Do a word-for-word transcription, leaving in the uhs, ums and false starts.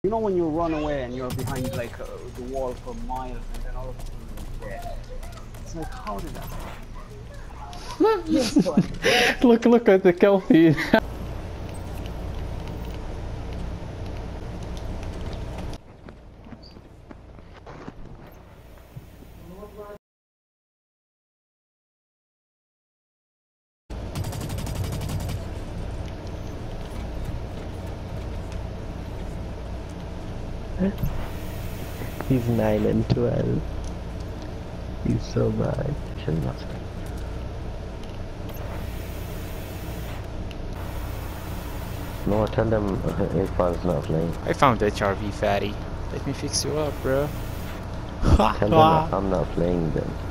You know when you run away and you're behind like uh, the wall for miles and then all of a sudden you're dead. It's like, how did that happen? Yes, but... look, look at the kill feed. He's nine and twelve. He's so bad. Should not. No, tell them Irfan's not playing. I found H R V fatty. Let me fix you up, bro. Tell them I'm not playing then.